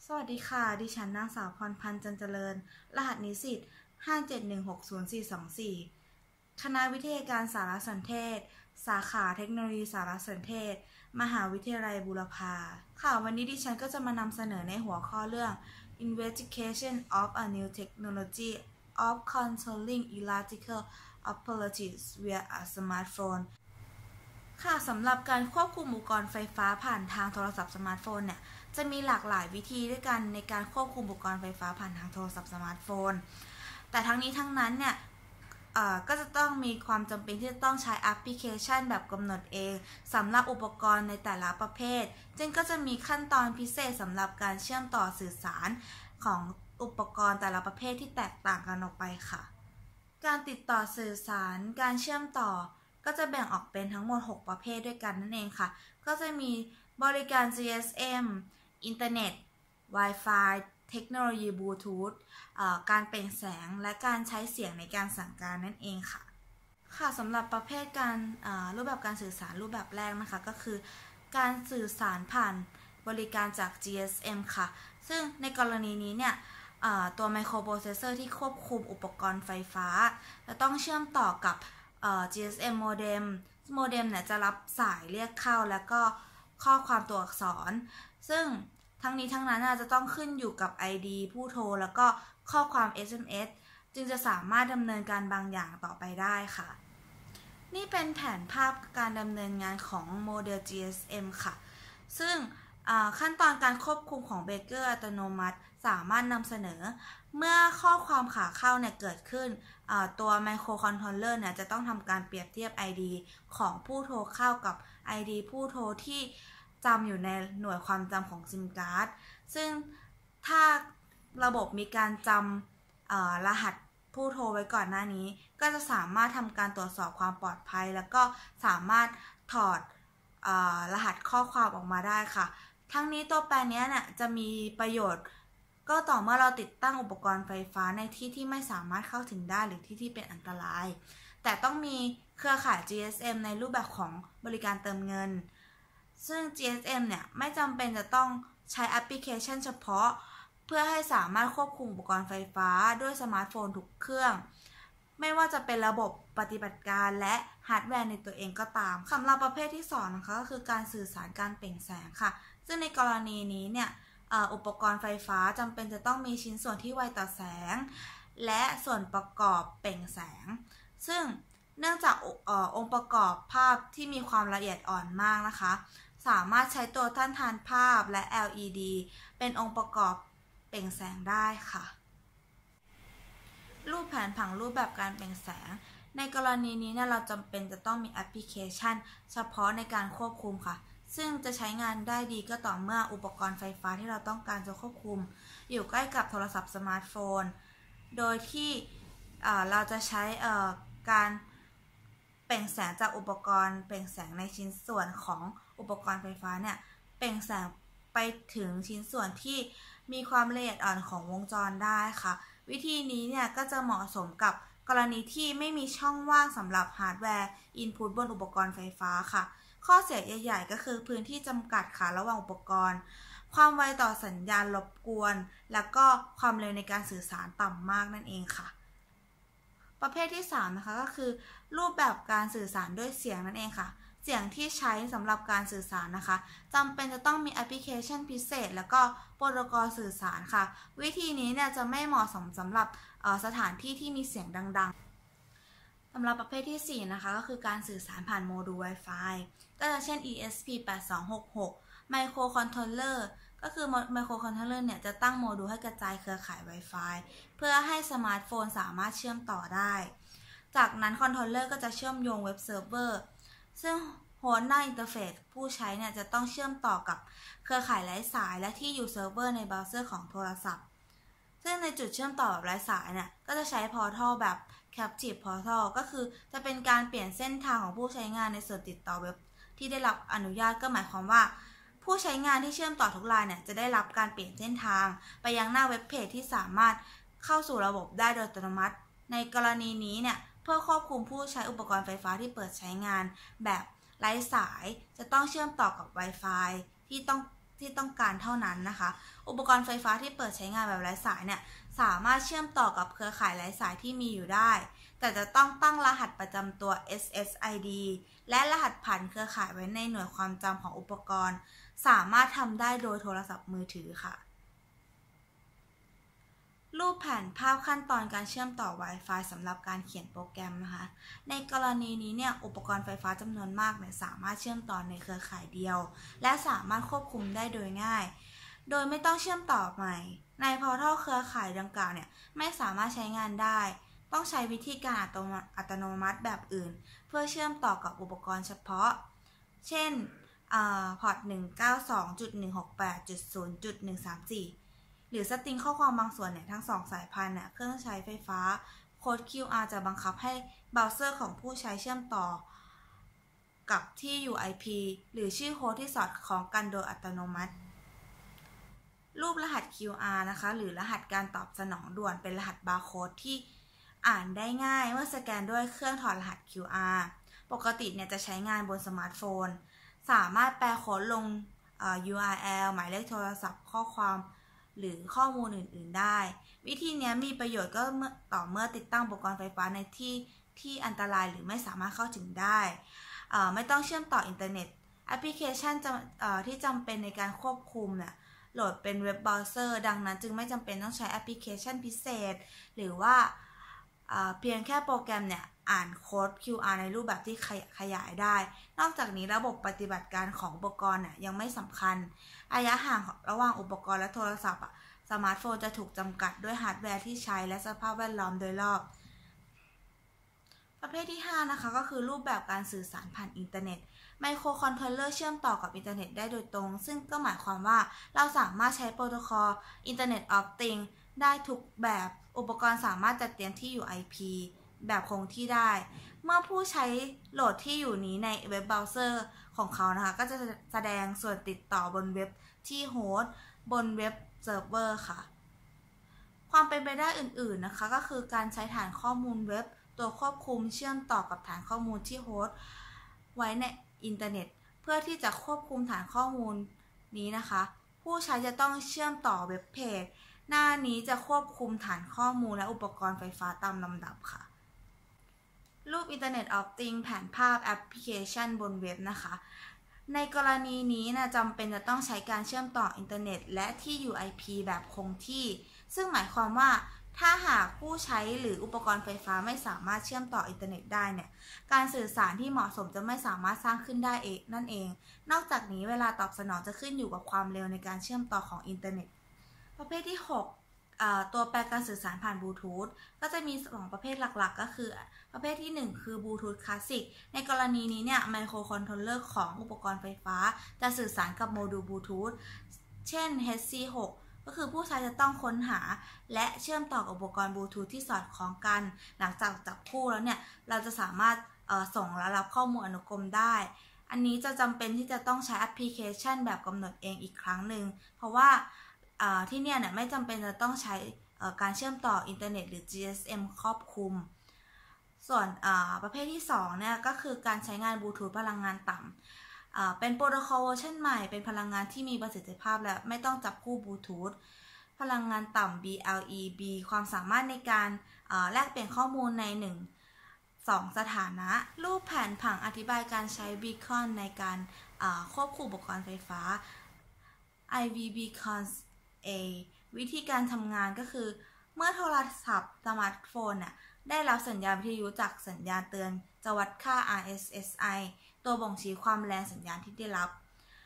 สวัสดีค่ะ ดิฉันนางสาวพรพันธ์ จันเจริญ รหัสนิสิต57160424คณะวิทยาการสารสนเทศ สาขาเทคโนโลยีสารสนเทศ มหาวิทยาลัยบูรพาค่ะ วันนี้ดิฉันก็จะมานำเสนอในหัวข้อเรื่อง Investigation of a New Technology of Controlling Electrical Operatives via a Smartphone ค่ะสำหรับการควบคุมอุปกรณ์ไฟฟ้าผ่านทางโทรศัพท์สมาร์ทโฟนเนี่ยจะมีหลากหลายวิธีด้วยกันในการควบคุมอุปกรณ์ไฟฟ้าผ่านทางโทรศัพท์สมาร์ทโฟนแต่ทั้งนี้ทั้งนั้นเนี่ยก็จะต้องมีความจำเป็นที่จะต้องใช้แอปพลิเคชันแบบกำหนดเองสำหรับอุปกรณ์ในแต่ละประเภทจึงก็จะมีขั้นตอนพิเศษสำหรับการเชื่อมต่อสื่อสารของอุปกรณ์แต่ละประเภทที่แตกต่างกันออกไปค่ะการติดต่อสื่อสารการเชื่อมต่อก็จะแบ่งออกเป็นทั้งหมด6ประเภทด้วยกันนั่นเองค่ะก็จะมีบริการ GSM อินเทอร์เน็ต Wi-Fi เทคโนโลยีบลูทูธการเปล่งแสงและการใช้เสียงในการสั่งการนั่นเองค่ะสำหรับประเภทการรูปแบบการสื่อสารรูปแบบแรกนะคะก็คือการสื่อสารผ่านบริการจาก GSM ค่ะซึ่งในกรณีนี้เนี่ยตัวไมโครโปรเซสเซอร์ที่ควบคุมอุปกรณ์ไฟฟ้าจะต้องเชื่อมต่อกับGSM โมเด็มเนี่ยจะรับสายเรียกเข้าแล้วก็ข้อความตัวอักษรซึ่งทั้งนี้ทั้งนั้นจะต้องขึ้นอยู่กับ ID ผู้โทรแล้วก็ข้อความ SMS จึงจะสามารถดำเนินการบางอย่างต่อไปได้ค่ะนี่เป็นแผนภาพการดำเนินงานของโมเดล GSM ค่ะซึ่งขั้นตอนการควบคุมของเบรกเกอร์อัตโนมัติสามารถนำเสนอเมื่อข้อความขาเข้าเนี่ยเกิดขึ้นตัวไมโครคอนโทรลเลอร์เนี่ยจะต้องทำการเปรียบเทียบ ID ของผู้โทรเข้ากับ ID ผู้โทรที่จำอยู่ในหน่วยความจำของซิมการ์ดซึ่งถ้าระบบมีการจำรหัสผู้โทรไว้ก่อนหน้านี้ก็จะสามารถทำการตรวจสอบความปลอดภัยแล้วก็สามารถถอดรหัสข้อความออกมาได้ค่ะทั้งนี้ตัวแปรนี้เนี่ยจะมีประโยชน์ก็ต่อเมื่อเราติดตั้งอุปกรณ์ไฟฟ้าในที่ที่ไม่สามารถเข้าถึงได้หรือที่เป็นอันตรายแต่ต้องมีเครือข่าย GSM ในรูปแบบของบริการเติมเงินซึ่ง GSM เนี่ยไม่จำเป็นจะต้องใช้แอปพลิเคชันเฉพาะเพื่อให้สามารถควบคุมอุปกรณ์ไฟฟ้าด้วยสมาร์ทโฟนทุกเครื่องไม่ว่าจะเป็นระบบปฏิบัติการและฮาร์ดแวร์ในตัวเองก็ตามสำหรับประเภทที่2นะคะก็คือการสื่อสารการเปล่งแสงค่ะซึ่งในกรณีนี้เนี่ยอุปกรณ์ไฟฟ้าจำเป็นจะต้องมีชิ้นส่วนที่ไวต่อแสงและส่วนประกอบเปล่งแสงซึ่งเนื่องจากองค์ประกอบภาพที่มีความละเอียดอ่อนมากนะคะสามารถใช้ตัวต้านทานภาพและ LED เป็นองค์ประกอบเปล่งแสงได้ค่ะรูปแผนผังรูปแบบการเปล่งแสงในกรณีนี้เนี่ยเราจำเป็นจะต้องมีแอปพลิเคชันเฉพาะในการควบคุมค่ะซึ่งจะใช้งานได้ดีก็ต่อเมื่ออุปกรณ์ไฟฟ้าที่เราต้องการจะควบคุมอยู่ใกล้กับโทรศัพท์สมาร์ทโฟนโดยที่เราจะใช้การเปล่งแสงจากอุปกรณ์เปล่งแสงในชิ้นส่วนของอุปกรณ์ไฟฟ้าเนี่ยเปล่งแสงไปถึงชิ้นส่วนที่มีความละเอียดอ่อนของวงจรได้ค่ะวิธีนี้เนี่ยก็จะเหมาะสมกับกรณีที่ไม่มีช่องว่างสำหรับฮาร์ดแวร์อินพุตบนอุปกรณ์ไฟฟ้าค่ะข้อเสียใหญ่ๆก็คือพื้นที่จำกัดค่ะระหว่างอุปกรณ์ความไวต่อสัญญาณรบกวนแล้วก็ความเร็วในการสื่อสารต่ำมากนั่นเองค่ะประเภทที่3นะคะก็คือรูปแบบการสื่อสารด้วยเสียงนั่นเองค่ะเสียงที่ใช้สำหรับการสื่อสารนะคะจำเป็นจะต้องมีแอปพลิเคชันพิเศษแล้วก็โปรโตคอลสื่อสารค่ะวิธีนี้เนี่ยจะไม่เหมาะสมสำหรับสถานที่ที่มีเสียงดังๆสำหรับประเภทที่4นะคะก็คือการสื่อสารผ่านโมดูล Wi-Fi ก็จะเช่น ESP8266 Microcontroller ก็คือ Microcontroller เนี่ยจะตั้งโมดูลให้กระจายเครือข่าย Wi-Fi เพื่อให้สมาร์ทโฟนสามารถเชื่อมต่อได้จากนั้นคอนโทรลเลอร์ก็จะเชื่อมโยงเว็บเซิร์ฟเวอร์ซึ่งโฮสต์หน้าอินเทอร์เฟซผู้ใช้เนี่ยจะต้องเชื่อมต่อกับเครือข่ายไร้สายและที่อยู่เซิร์ฟเวอร์ในเบราว์เซอร์ของโทรศัพท์ซึ่งในจุดเชื่อมต่อแบบไร้สายเนี่ยก็จะใช้พอร์ทัลแบบ Captive Portal ก็คือจะเป็นการเปลี่ยนเส้นทางของผู้ใช้งานในส่วนติดต่อเว็บที่ได้รับอนุญาตก็หมายความว่าผู้ใช้งานที่เชื่อมต่อทุกรายเนี่ยจะได้รับการเปลี่ยนเส้นทางไปยังหน้าเว็บเพจที่สามารถเข้าสู่ระบบได้โดยอัตโนมัติในกรณีนี้เนี่ยเพื่อควบคุมผู้ใช้อุปกรณ์ไฟฟ้าที่เปิดใช้งานแบบไร้สายจะต้องเชื่อมต่อกับ Wi-Fi ที่ต้องที่ต้องการเท่านั้นนะคะอุปกรณ์ไฟฟ้าที่เปิดใช้งานแบบไร้สายเนี่ยสามารถเชื่อมต่อกับเครือข่ายไร้สายที่มีอยู่ได้แต่จะต้องตั้งรหัสประจำตัว SSID และรหัสผ่านเครือข่ายไว้ในหน่วยความจำของอุปกรณ์สามารถทำได้โดยโทรศัพท์มือถือค่ะรูปแผนภาพขั้นตอนการเชื่อมต่อ Wi-Fi สำหรับการเขียนโปรแกรมนะคะในกรณีนี้เนี่ยอุปกรณ์ไฟฟ้าจำนวนมากเนี่ยสามารถเชื่อมต่อในเครือข่ายเดียวและสามารถควบคุมได้โดยง่ายโดยไม่ต้องเชื่อมต่อใหม่ในพอร์ทัลเครือข่ายดังกล่าวเนี่ยไม่สามารถใช้งานได้ต้องใช้วิธีการอัตโนมัติแบบอื่นเพื่อเชื่อมต่อกับอุปกรณ์เฉพาะเช่นพอร์ต 192.168.0.134 หรือสตริงข้อความบางส่วนเนี่ยทั้ง2สายพันธุ์เนี่ยเครื่องใช้ไฟฟ้าโค้ด QR จะบังคับให้เบราว์เซอร์ของผู้ใช้เชื่อมต่อกับที่อยู่ IP หรือชื่อโค้ดที่สอดคล้องกันโดยอัตโนมัติรูปรหัส QR นะคะหรือรหัสการตอบสนองด่วนเป็นรหัสบาร์โค้ดที่อ่านได้ง่ายเมื่อสแกนด้วยเครื่องถอดรหัส QR ปกติเนี่ยจะใช้งานบนสมาร์ทโฟนสามารถแปลโค้ดลงURL หมายเลขโทรศัพท์ข้อความหรือข้อมูลอื่นๆได้วิธีนี้มีประโยชน์ก็ต่อเมื่อติดตั้งอุปกรณ์ไฟฟ้าในที่อันตรายหรือไม่สามารถเข้าถึงได้ไม่ต้องเชื่อมต่ออินเทอร์เน็ตแอปพลิเคชันที่จำเป็นในการควบคุมเนี่ยโหลดเป็นเว็บเบราว์เซอร์ดังนั้นจึงไม่จำเป็นต้องใช้แอปพลิเคชันพิเศษหรือว่าเพียงแค่โปรแกรมเนี่ยอ่านโค้ด QR ในรูปแบบที่ขยายได้นอกจากนี้ระบบปฏิบัติการของอุปกรณ์เนี่ยยังไม่สำคัญระยะห่างระหว่างอุปกรณ์และโทรศัพท์สมาร์ทโฟนจะถูกจำกัดด้วยฮาร์ดแวร์ที่ใช้และสภาพแวดล้อมโดยรอบประเภทที่5นะคะก็คือรูปแบบการสื่อสารผ่านอินเทอร์เน็ตไมโครคอนโทรลเลอร์เชื่อมต่อกับอินเทอร์เน็ตได้โดยตรงซึ่งก็หมายความว่าเราสามารถใช้โปรโตคอล Internet of Things ได้ทุกแบบอุปกรณ์สามารถจัดเตรียมที่อยู่ IP แบบคงที่ได้เมื่อผู้ใช้โหลดที่อยู่นี้ในเว็บเบราว์เซอร์ของเขานะคะก็จะแสดงส่วนติดต่อบนเว็บที่โฮสต์บนเว็บเซิร์ฟเวอร์ค่ะความเป็นไปได้อื่นๆนะคะก็คือการใช้ฐานข้อมูลเว็บตัวควบคุมเชื่อมต่อกับฐานข้อมูลที่โฮสต์ไว้ในอินเทอร์เน็ตเพื่อที่จะควบคุมฐานข้อมูลนี้นะคะผู้ใช้จะต้องเชื่อมต่อเว็บเพจหน้านี้จะควบคุมฐานข้อมูลและอุปกรณ์ไฟฟ้าตามลำดับค่ะรูป Internet of Things แผนภาพแอปพลิเคชันบนเว็บนะคะในกรณีนี้นะจำเป็นจะต้องใช้การเชื่อมต่ออินเทอร์เน็ตและที่อยู่ IP แบบคงที่ซึ่งหมายความว่าถ้าหากผู้ใช้หรืออุปกรณ์ไฟฟ้าไม่สามารถเชื่อมต่ออินเทอร์เน็ตได้เนี่ยการสื่อสารที่เหมาะสมจะไม่สามารถสร้างขึ้นได้นั่นเองนอกจากนี้เวลาตอบสนองจะขึ้นอยู่กับความเร็วในการเชื่อมต่อของอินเทอร์เน็ตประเภทที่6ตัวแปรการสื่อสารผ่านบลูทูธก็จะมี2ประเภทหลักๆก็คือประเภทที่1คือบลูทูธคลาสสิกในกรณีนี้เนี่ยไมโครคอนโทรลเลอร์ของอุปกรณ์ไฟฟ้าจะสื่อสารกับโมดูลบลูทูธเช่น HC6 ก็คือผู้ใช้จะต้องค้นหาและเชื่อมต่อกับอุปกรณ์บลูทูธที่สอดคล้องกันหลังจากจับคู่แล้วเนี่ยเราจะสามารถส่งและรับข้อมูลอนุกรมได้อันนี้จะจำเป็นที่จะต้องใช้แอปพลิเคชันแบบกำหนดเองอีกครั้งหนึ่งเพราะว่าที่เนี่ยไม่จำเป็นจะต้องใช้การเชื่อมต่ออินเทอร์เน็ตหรือ GSM ครอบคลุมส่วนประเภทที่2เนี่ยก็คือการใช้งานบลูทูธพลังงานต่ำเป็นโปรโตคอลเวอร์ชันใหม่เป็นพลังงานที่มีประสิทธิภาพและไม่ต้องจับคู่บลูทูธพลังงานต่ำ BLE ความสามารถในการแลกเปลี่ยนข้อมูลใน2 สถานะรูปแผนผังอธิบายการใช้บีคอนในการควบคุมอุปกรณ์ไฟฟ้า IV Beacons A วิธีการทำงานก็คือเมื่อโทรศัพท์สมาร์ทโฟนได้รับสัญญาณวิทยุจากสัญญาณเตือนจะวัดค่า RSSI ตัวบ่งชี้ความแรงสัญญาณที่ได้รับ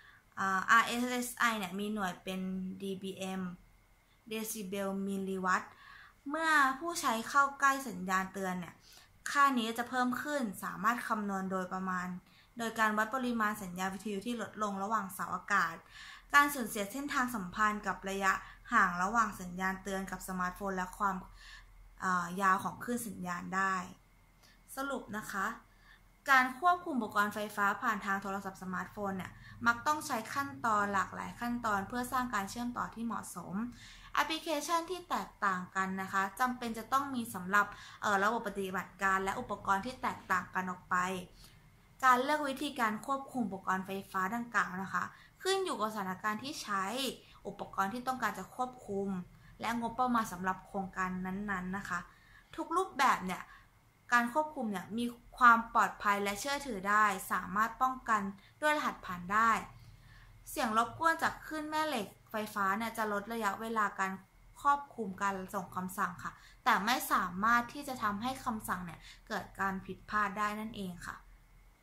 RSSI มีหน่วยเป็น dBm เดซิเบลมิลลิวัตต์เมื่อผู้ใช้เข้าใกล้สัญญาณเตือนค่านี้จะเพิ่มขึ้นสามารถคำนวณโดยการวัดปริมาณสัญญาณวิทยุที่ลดลงระหว่างเสาอากาศการสูญเสียเส้นทางสัมพันธ์กับระยะห่างระหว่างสัญญาณเตือนกับสมาร์ทโฟนและความยาวของคลื่นสัญญาณได้สรุปนะคะการควบคุมอุปกรณ์ไฟฟ้าผ่านทางโทรศัพท์สมาร์ทโฟนมักต้องใช้ขั้นตอนหลากหลายขั้นตอนเพื่อสร้างการเชื่อมต่อที่เหมาะสมแอปพลิเคชันที่แตกต่างกันนะคะจำเป็นจะต้องมีสำหรับระบบปฏิบัติการและอุปกรณ์ที่แตกต่างกันออกไปการเลือกวิธีการควบคุมอุปกรณ์ไฟฟ้าดังกล่าวนะคะขึ้นขึ้นอยู่กับสถานการณ์ที่ใช้อุปกรณ์ที่ต้องการจะควบคุมและงบประมาณสำหรับโครงการนั้นๆนะคะทุกรูปแบบเนี่ยการควบคุมเนี่ยมีความปลอดภัยและเชื่อถือได้สามารถป้องกันด้วยรหัสผ่านได้เสียงรบกวนจากคลื่นแม่เหล็กไฟฟ้าเนี่ยจะลดระยะเวลาการครอบคลุมการส่งคำสั่งค่ะแต่ไม่สามารถที่จะทำให้คำสั่งเนี่ยเกิดการผิดพลาดได้นั่นเองค่ะ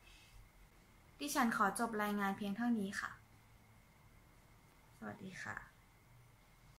ดิฉันขอจบรายงานเพียงเท่านี้ค่ะสวัสดีค่ะ